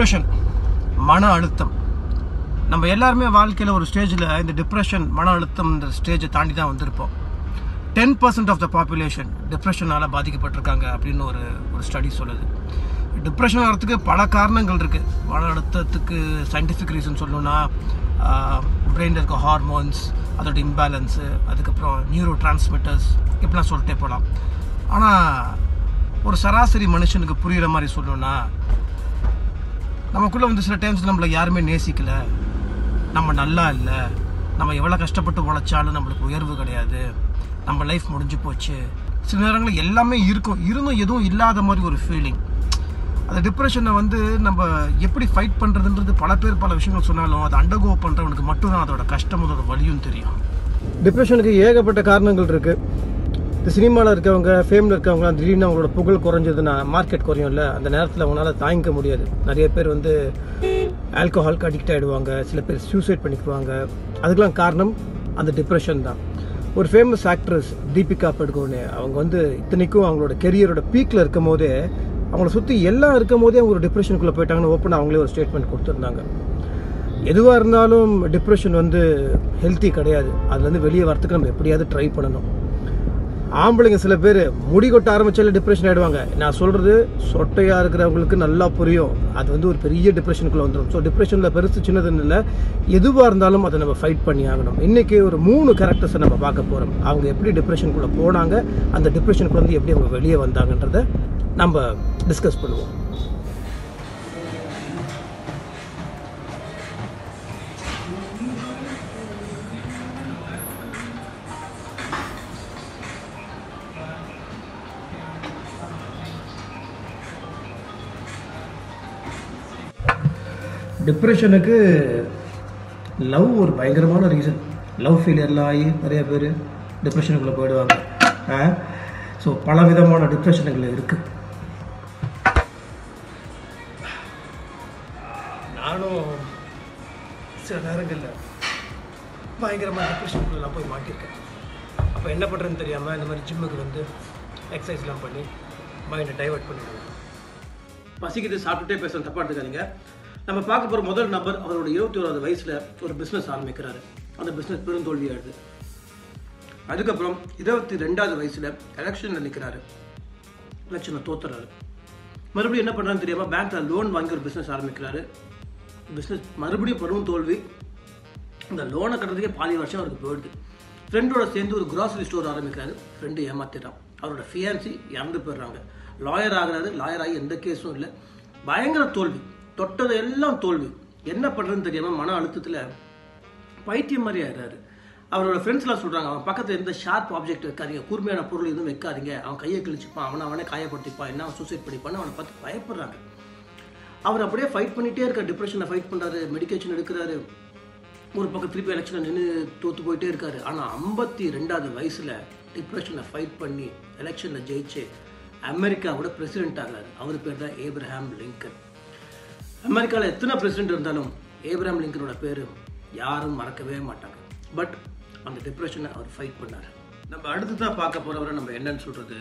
Depression, மன அழுத்தம். நம்ம எல்லாருமே வாழ்க்கையில் ஒரு ஸ்டேஜில் இந்த டிப்ரெஷன், மன அழுத்தம் இந்த ஸ்டேஜை தாண்டி தான் வந்திருப்போம். 10% ஆஃப் த பாப்புலேஷன் டிப்ரெஷனால் பாதிக்கப்பட்டிருக்காங்க அப்படின்னு ஒரு ஸ்டடி சொல்லுது. டிப்ரெஷன் ஆகிறதுக்கு பல காரணங்கள் இருக்குது. மன அழுத்தத்துக்கு சயின்டிஃபிக் ரீசன் சொல்லணும்னா பிரெயினில் இருக்க ஹார்மோன்ஸ், அதோட இம்பேலன்ஸு, அதுக்கப்புறம் நியூரோ டிரான்ஸ்மிட்டர்ஸ், இப்படிலாம் சொல்லிட்டே போகலாம். ஆனால் ஒரு சராசரி மனுஷனுக்கு புரிகிற மாதிரி சொல்லணும்னா, நமக்குள்ளே வந்து சில டைம்ஸ் நம்மளை யாருமே நேசிக்கலை, நம்ம நல்லா இல்லை, நம்ம எவ்வளோ கஷ்டப்பட்டு உழைச்சாலும் நம்மளுக்கு உயர்வு கிடையாது, நம்ம லைஃப் முடிஞ்சு போச்சு. சில நேரங்களில் எல்லாமே இருந்தும் எதுவும் இல்லாத மாதிரி ஒரு ஃபீலிங். அந்த டிப்ரெஷனை வந்து நம்ம எப்படி ஃபைட் பண்ணுறதுன்றது பல பேர் பல விஷயங்கள் சொன்னாலும் அதை அண்டர்கோ பண்ணுறவனுக்கு மட்டும்தான் அதோட கஷ்டம், அதோட வலியும் தெரியும். டிப்ரெஷனுக்கு ஏகப்பட்ட காரணங்கள் இருக்குது. இந்த சினிமாவில் இருக்கவங்க, ஃபேமில் இருக்கவங்க திடீர்னு அவங்களோட புகழ் குறைஞ்சதுன்னா மார்க்கெட் குறையும்ல, அந்த நேரத்தில் அவங்களால தாங்கிக்க முடியாது. நிறைய பேர் வந்து ஆல்கஹாலுக்கு அடிக்ட் ஆகிடுவாங்க, சில பேர் சூசைட் பண்ணிக்குவாங்க. அதுக்கெலாம் காரணம் அந்த டிப்ரெஷன் தான். ஒரு ஃபேமஸ் ஆக்ட்ரஸ் தீபிகா படுகோனே, அவங்க வந்து இத்தனைக்கும் அவங்களோட கெரியரோட பீக்கில் இருக்கும் போதே, அவங்கள சுற்றி எல்லாம் இருக்கும் போதே அவங்க ஒரு டிப்ரெஷனுக்குள்ளே போயிட்டாங்கன்னு ஓப்பன் அவங்களே ஒரு ஸ்டேட்மெண்ட் கொடுத்துருந்தாங்க. எதுவாக இருந்தாலும் டிப்ரெஷன் வந்து ஹெல்த்தி கிடையாது. அதுலேருந்து வெளியே வரத்துக்கு நம்ம எப்படியாவது ட்ரை பண்ணணும். ஆம்பளைங்க சில பேர் முடி கொட்ட ஆரம்பிச்சாலே டிப்ரெஷன் ஆகிடுவாங்க. நான் சொல்கிறது சொட்டையாக இருக்கிறவங்களுக்கு நல்லா புரியும். அது வந்து ஒரு பெரிய டிப்ரெஷனுக்குள்ளே வந்துடும். ஸோ டிப்ரெஷனில் பெருசு சின்னதுன்னு இல்லை, எதுவாக இருந்தாலும் அதை நம்ம ஃபைட் பண்ணி ஆகணும். இன்றைக்கி ஒரு 3 கேரக்டர்ஸை நம்ம பார்க்க போகிறோம். அவங்க எப்படி டிப்ரெஷனுக்குள்ளே போனாங்க, அந்த டிப்ரெஷனுக்குள்ள வந்து எப்படி அவங்க வெளியே வந்தாங்கன்றதை நம்ம டிஸ்கஸ் பண்ணுவோம். டிப்ரெஷனுக்கு லவ் ஒரு பயங்கரமான ரீசன். லவ் ஃபெயிலியர்லாம் ஆகி நிறைய பேர் டிப்ரெஷனுக்குள்ளே போயிடுவாங்க. ஸோ பல விதமான டிப்ரெஷனுகள் இருக்குது. நானும் சில நேரங்களில் பயங்கரமாக டிப்ரெஷனுக்குள்ளெல்லாம் போய் மாட்டியிருக்கேன். அப்போ என்ன பண்ணுறதுன்னு தெரியாமல் இந்த மாதிரி ஜிம்முக்கு வந்து எக்ஸசைஸ்லாம் பண்ணி மைண்டை டைவர்ட் பண்ணிடுவேன். பசிக்குது சாப்பிட்டுட்டே பேசுகிற தப்பாக எடுத்துக்காதீங்க. நம்ம பார்க்க போகிற முதல் நபர், அவரோட 21வது வயசில் ஒரு பிஸ்னஸ் ஆரம்பிக்கிறாரு. அந்த பிஸ்னஸ் பெருந்தோல்வியாடுது. அதுக்கப்புறம் 22வது வயசில் எலெக்ஷனில் நிற்கிறாரு. எலெக்ஷனில் தோத்துறாரு. மறுபடியும் என்ன பண்ணுறான்னு தெரியாமல் பேங்க்கில் லோன் வாங்கி ஒரு பிஸ்னஸ் ஆரம்பிக்கிறாரு. பிஸ்னஸ் மறுபடியும் பெரும் தோல்வி. இந்த லோனை கட்டுறதுக்கே பாதி வருஷம் அவருக்கு போயிடுது. ஃப்ரெண்டோட சேர்ந்து ஒரு கிராசரி ஸ்டோர் ஆரம்பிக்கிறாரு. ஃப்ரெண்டு ஏமாத்திட்டான். அவரோட ஃபியான்சி இறந்து போயிடுறாங்க. லாயர் ஆகிறாரு. லாயர் ஆகி எந்த கேஸும் இல்லை. பயங்கர தோல்வி. தொட்டது எல்லாம் தோல்வி. என்ன பண்ணுறதுன்னு தெரியாமல் மன அழுத்தத்தில் பைத்தியம் மாதிரி ஆகிறாரு. அவரோட ஃப்ரெண்ட்ஸ்லாம் சொல்கிறாங்க, அவன் பக்கத்தில் எந்த ஷார்ப் ஆப்ஜெக்ட் வைக்காதீங்க, கூர்மையான பொருள் எதுவும் வைக்காதீங்க, அவன் கையை கிழிச்சிப்பான், அவனே காயப்படுத்திப்பான், என்ன அவன் சூசைட் பண்ணிப்பான்னு அவனை பார்த்து பயப்படுறாங்க. அவர் அப்படியே ஃபைட் பண்ணிகிட்டே இருக்கார். டிப்ரெஷனை ஃபைட் பண்ணுறாரு, மெடிக்கேஷன் எடுக்கிறாரு. ஒரு பக்கம் திருப்பி எலெக்ஷனில் நின்று தோற்று போயிட்டே இருக்காரு. ஆனால் 52வது வயசில் டிப்ரெஷனை ஃபைட் பண்ணி எலெக்ஷனில் ஜெயிச்சு அமெரிக்காவோட பிரசிடென்ட் ஆகிறாரு. அவர் பேர் தான் ஏப்ரஹாம் லிங்கன். அமெரிக்காவில் எத்தனை பிரசிடென்ட் இருந்தாலும் ஏப்ரஹாம் லிங்கனோட பேர் யாரும் மறக்கவே மாட்டாங்க. பட் அந்த டிப்ரெஷனை அவர் ஃபைட் பண்ணார். நம்ம அடுத்ததான் பார்க்க போகிறவரை நம்ம என்னன்னு சொல்கிறது,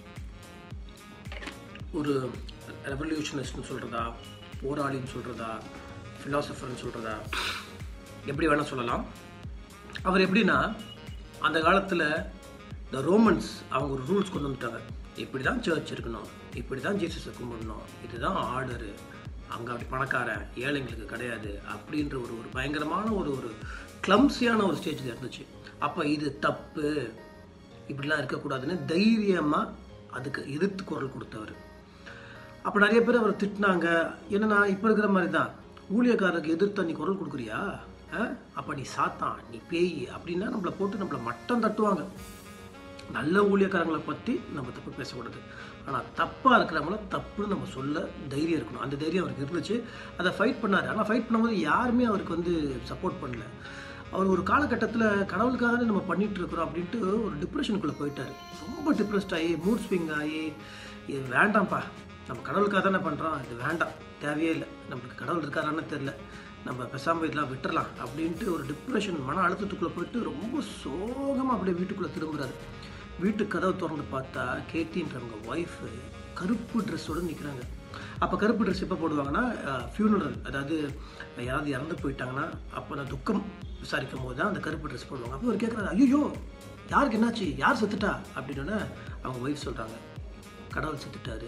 ஒரு ரெவல்யூஷனிஸ்ட்னு சொல்கிறதா, போராளின்னு சொல்கிறதா, ஃபிலாசபர்னு சொல்கிறதா, எப்படி வேணால் சொல்லலாம். அவர் எப்படின்னா, அந்த காலத்தில் இந்த ரோமன்ஸ் அவங்க ஒரு ரூல்ஸ் கொண்டு வந்துட்டாங்க. இப்படி தான் சர்ச் இருக்கணும், இப்படி தான் ஜீசஸை கும்பிடணும், இதுதான் ஆர்டரு, அங்கே அப்படி பணக்காரன் ஏழைங்களுக்கு கிடையாது அப்படின்ற ஒரு பயங்கரமான ஒரு கிளம்ஸியான ஒரு ஸ்டேஜில் இருந்துச்சு. அப்போ இது தப்பு, இப்படிலாம் இருக்கக்கூடாதுன்னு தைரியமாக அதுக்கு எதிர்த்து குரல் கொடுத்தவர். அப்போ நிறைய பேர் அவரை திட்டினாங்க. என்னன்னா, இப்போ இருக்கிற மாதிரி தான், ஊழியக்காரருக்கு எதிர்த்து நீ குரல் கொடுக்குறியா, அப்போ நீ சாத்தான், நீ பேய் அப்படின்னா நம்மளை போட்டு நம்மளை மட்டம் தட்டுவாங்க. நல்ல ஊழியக்காரங்களை பற்றி நம்ம தப்பு பேசக்கூடாது. ஆனால் தப்பாக இருக்கிறவங்கள தப்புன்னு நம்ம சொல்ல தைரியம் இருக்கணும். அந்த தைரியம் அவருக்கு இருந்துச்சு. அதை ஃபைட் பண்ணார். ஆனால் ஃபைட் பண்ணும்போது யாருமே அவருக்கு வந்து சப்போர்ட் பண்ணல. அவர் ஒரு காலகட்டத்தில் கடவுளுக்காக தானே நம்ம பண்ணிகிட்டு இருக்கிறோம் அப்படின்ட்டு ஒரு டிப்ரெஷனுக்குள்ளே போயிட்டார். ரொம்ப டிப்ரெஸ்ட் ஆகி, மூட் ஸ்விங் ஆகி, இது வேண்டாம்ப்பா, நம்ம கடவுளுக்காக தானே பண்ணுறோம், இது வேண்டாம், தேவையே இல்லை, நம்மளுக்கு கடவுள் இருக்காரான்னு தெரில, நம்ம பெசாமல் இதெல்லாம் விட்டுறலாம் அப்படின்ட்டு ஒரு டிப்ரெஷன், மன அழுத்தத்துக்குள்ளே போயிட்டு ரொம்ப சோகமாக அப்படியே வீட்டுக்குள்ளே திரும்புகிறாரு. வீட்டு கதவை திறந்து பார்த்தா கேட்டின்றவங்க ஒய்ஃபு கருப்பு ட்ரெஸ்ஸோடு நிற்கிறாங்க. அப்போ கருப்பு ட்ரெஸ் எப்போ போடுவாங்கன்னா ஃபியூனரல், அதாவது யாராவது இறந்து போயிட்டாங்கன்னா அப்போ நான் துக்கம் விசாரிக்கும் போது தான் அந்த கருப்பு ட்ரெஸ் போடுவாங்க. அப்போ அவர் கேட்குறாரு, ஐயோ யாருக்கு என்னாச்சு, யார் செத்துட்டா அப்படின்னோடனே அவங்க ஒய்ஃப் சொல்கிறாங்க, கடவுள் செத்துட்டாரு.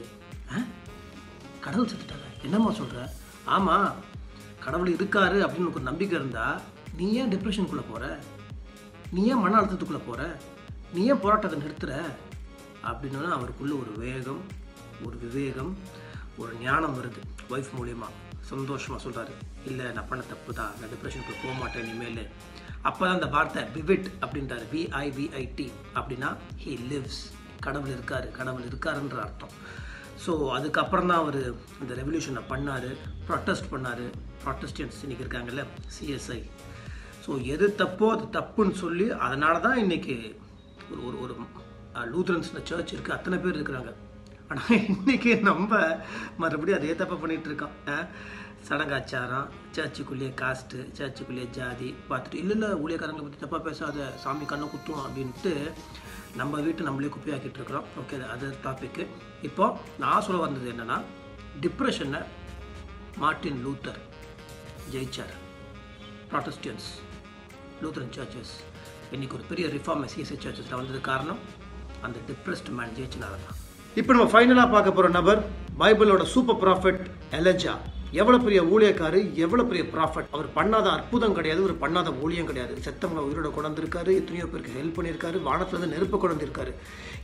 கடவுள் செத்துட்டாரு, என்னம்மா சொல்கிற? ஆமாம், கடவுள் இருக்காரு அப்படின்னு ஒரு நம்பிக்கை இருந்தால் நீ ஏன் டிப்ரெஷனுக்குள்ளே போகிற, நீ ஏன் மன அழுத்தத்துக்குள்ளே போகிற, நீ ஏன் போராட்டத்தை நிறுத்துற அப்படின்னா அவருக்குள்ள ஒரு வேகம், ஒரு விவேகம், ஒரு ஞானம் வருது. ஒய்ஃப் மூலியமா சந்தோஷமாக சொல்கிறாரு, இல்லை நான் பண்ண தப்பு தான், நான் டிப்ரெஷனுக்கு போக மாட்டேன் இனிமேல். அப்போ தான் அந்த வார்த்தை விவிட் அப்படின்றாரு, VIVIT அப்படின்னா ஹீ லிவ்ஸ், கடவுள் இருக்காரு, கடவுள் இருக்காருன்ற அர்த்தம். ஸோ அதுக்கப்புறம் தான் அவர் இந்த ரெவல்யூஷனை பண்ணார், ப்ரொட்டஸ்ட் பண்ணார். ப்ரொட்டஸ்டன்ஸ் இன்றைக்கி இருக்காங்கல்ல, CSI. ஸோ எது தப்போ அது தப்புன்னு சொல்லி அதனால தான் இன்றைக்கி ஒரு ஒரு லூத்ரன்ஸ் சர்ச் இருக்குது, அத்தனை பேர் இருக்கிறாங்க. ஆனால் இன்றைக்கி நம்ம மறுபடியும் அதே தப்பை பண்ணிகிட்ருக்கோம். சடங்காச்சாரம், சர்ச்சுக்குள்ளேயே காஸ்ட்டு, சர்ச்சுக்குள்ளேயே ஜாதி பார்த்துட்டு இல்லை ஊழியக்காரங்களை பற்றி தப்பாக பேசாத, சாமி கண்ணை குத்துவோம் அப்படின்ட்டு நம்ம வீட்டை நம்மளே குப்பையாக்கிட்டு இருக்கிறோம். ஓகே, அது டாப்பிக்கு. இப்போது நான் சொல்ல வந்தது என்னென்னா, டிப்ரெஷனை மார்ட்டின் லூத்தர் ஜெயிச்சார். ப்ராட்டஸ்டன்ஸ், லூத்தரன் சர்ச்சஸ் இன்றைக்கி ஒரு பெரிய ரிஃபார்ம் CSI சர்ச்சஸில் வந்தது காரணம் அந்த டிப்ரெஸ்ட் மேன் ஜெயிச்சனால தான். இப்போ நம்ம ஃபைனலாக பார்க்க போகிற நபர் பைபிளோட சூப்பர் ப்ராஃபெட் எலிஜா. எவ்வளோ பெரிய ஊழியக்காரு, எவ்வளோ பெரிய ப்ராஃபெட். அவர் பண்ணாத அற்புதம் கிடையாது, அவர் பண்ணாத ஊழியம் கிடையாது. செத்தவங்களை உயிரோட கொண்டிருக்காரு, எத்தனையோ பேருக்கு ஹெல்ப் பண்ணியிருக்காரு, வானத்துலேருந்து நெருப்பை கொண்டிருக்காரு.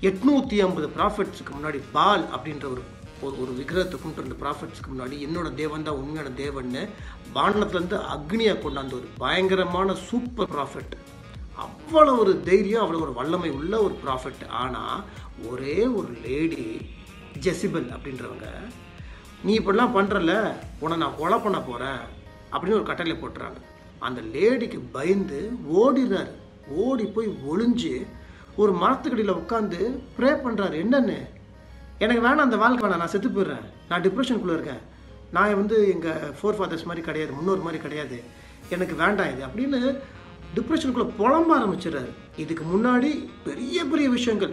850 ப்ராஃபெட்ஸுக்கு முன்னாடி பால் அப்படின்ற ஒரு விக்கிரகத்தை கொண்டு வந்த ப்ராஃபெட்ஸ்க்கு முன்னாடி என்னோட தேவன் தான் உண்மையான தேவன்னு வானத்துலேருந்து அக்னியை கொண்டாந்த ஒரு பயங்கரமான சூப்பர் ப்ராஃபெட். அவ்வளோ ஒரு தைரியம், அவ்வளோ ஒரு வல்லமை உள்ள ஒரு ப்ராஃபெட். ஆனால் ஒரே ஒரு லேடி ஜெசிபல் அப்படின்றவங்க, நீ இப்படிலாம் பண்ணுறல, உன்னை நான் கொலை பண்ண போகிறேன் அப்படின்னு ஒரு கட்டளை போட்டுறாங்க. அந்த லேடிக்கு பயந்து ஓடிடுறாரு. ஓடி போய் ஒளிஞ்சு ஒரு மரத்துக்கடியில் உட்காந்து ப்ரே பண்ணுறாரு. என்னன்னு, எனக்கு வேணாம் அந்த வாழ்க்கை வேணாம், நான் செத்து போயிடுறேன், நான் டிப்ரெஷனுக்குள்ளே இருக்கேன், நான் எங்கள் ஃபோர்ஃபாதர்ஸ் மாதிரி கிடையாது, முன்னோர் மாதிரி கிடையாது, எனக்கு வேண்டாம் இது அப்படின்னு டிப்ரெஷனுக்குள்ளே புலம்ப ஆரம்பிச்சிடறாரு. இதுக்கு முன்னாடி பெரிய பெரிய விஷயங்கள்,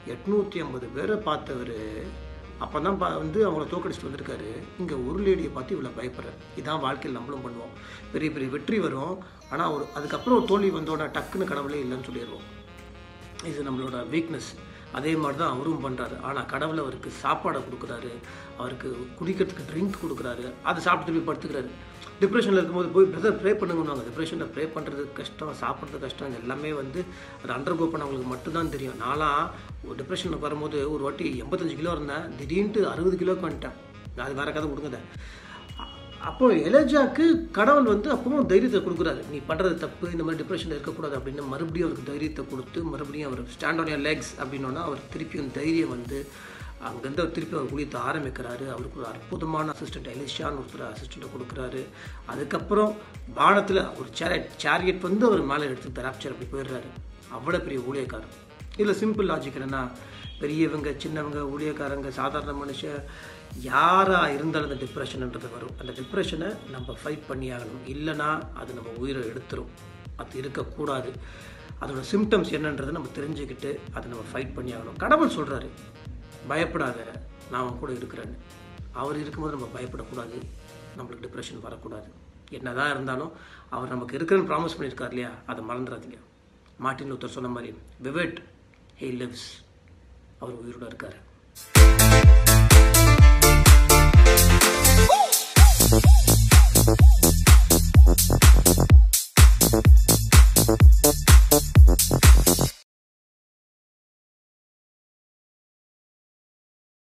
850 பேரை பார்த்தவர் அப்போ தான் அவங்கள தோக்கடிச்சிட்டு வந்திருக்காரு. இங்கே ஒரு லேடியை பார்த்து இவ்வளோ பயப்படுறாரு. இதான் வாழ்க்கையில் நம்மளும் பண்ணுவோம். பெரிய பெரிய வெற்றி வரும், ஆனால் அதுக்கப்புறம் ஒரு தோல்வி வந்தோடனே டக்குன்னு கடவுளே இல்லைன்னு சொல்லிடுவோம். இது நம்மளோட வீக்னஸ். அதே மாதிரி தான் அவரும் பண்ணுறாரு. ஆனால் கடவுள் அவருக்கு சாப்பாடை கொடுக்குறாரு, அவருக்கு குடிக்கிறதுக்கு ட்ரிங்க் கொடுக்குறாரு, அதை சாப்பிட்டு திருப்பி படுத்துக்கிறாரு. டிப்ரெஷனில் இருக்கும்போது போய் பிரதர் ப்ரே பண்ணுங்கன்னு. டிப்ரெஷனில் ப்ரே பண்ணுறது கஷ்டம், சாப்பிட்றது கஷ்டம், எல்லாமே அது அண்டர்கோ பண்ணவங்களுக்கு மட்டும்தான் தெரியும். நான்லாம் ஒரு டிப்ரெஷனுக்கு வரும்போது ஒரு வாட்டி 85 கிலோ இருந்தேன், திடீர்னு 60 கிலோக்கு வந்துட்டேன். அது வேறு கதை கொடுக்குது. அப்போ எலிஜாக்கு கடவுள் அப்பவும் தைரியத்தை கொடுக்குறாரு. நீ பண்ணுறது தப்பு, இந்த மாதிரி டிப்ரெஷனில் இருக்கக்கூடாது அப்படின்னு மறுபடியும் அவருக்கு தைரியத்தை கொடுத்து, மறுபடியும் அவர் ஸ்டாண்ட் ஆன் யுவர் லெக்ஸ் அப்படின்னோன்னா அவர் திருப்பியும் தைரியம் அங்கேருந்து அவர் திருப்பி அவர் ஊழியத்தை ஆரம்பிக்கிறாரு. அவருக்கு ஒரு அற்புதமான அசிஸ்டண்ட் எலிஷான்னு ஒருத்தர் அசிஸ்டண்ட்டை கொடுக்குறாரு. அதுக்கப்புறம் வானத்தில் ஒரு சேரியட் அவர் மேலே எடுத்து ராப்சர் அப்படி போயிடுறாரு. அவ்வளோ பெரிய ஊழியக்காரர். இதில் சிம்பிள் லாஜிக் என்னென்னா, பெரியவங்க சின்னவங்க ஊழியக்காரங்க சாதாரண மனுஷன் யாராக இருந்தாலும் அந்த டிப்ரெஷன்ன்றது வரும். அந்த டிப்ரெஷனை நம்ம ஃபைட் பண்ணி ஆகணும், இல்லைனா அது நம்ம உயிரை எடுத்துரும். அது இருக்கக்கூடாது. அதோட சிம்டம்ஸ் என்னன்றதை நம்ம தெரிஞ்சுக்கிட்டு அதை நம்ம ஃபைட் பண்ணி ஆகணும். கடவுள் சொல்கிறாரு, பயப்படாத, நான் அவன் கூட இருக்கிறேன்னு. அவர் இருக்கும்போது நம்ம பயப்படக்கூடாது, நம்மளுக்கு டிப்ரெஷன் வரக்கூடாது. என்னதான் இருந்தாலும் அவர் நமக்கு இருக்கிறன்னு ப்ராமிஸ் பண்ணியிருக்கார் இல்லையா, அதை மறந்துடாதீங்க. மார்ட்டின் லூத்தர் சொன்ன மாதிரி விவிட், ஹீ லிவ்ஸ், அவர் உயிரோடு இருக்கார்.